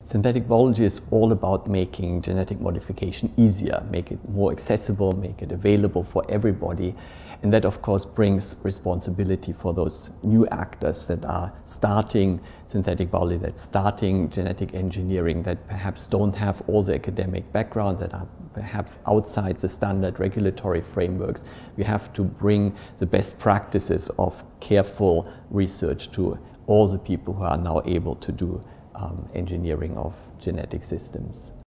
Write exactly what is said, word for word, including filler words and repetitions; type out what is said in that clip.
Synthetic biology is all about making genetic modification easier, make it more accessible, make it available for everybody. And that, of course, brings responsibility for those new actors that are starting synthetic biology, that starting genetic engineering, that perhaps don't have all the academic background, that are perhaps outside the standard regulatory frameworks. We have to bring the best practices of careful research to all the people who are now able to do Um, engineering of genetic systems.